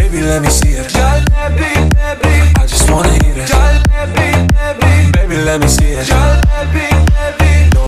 Baby, let me see it. I just wanna eat it. Baby, let me see it.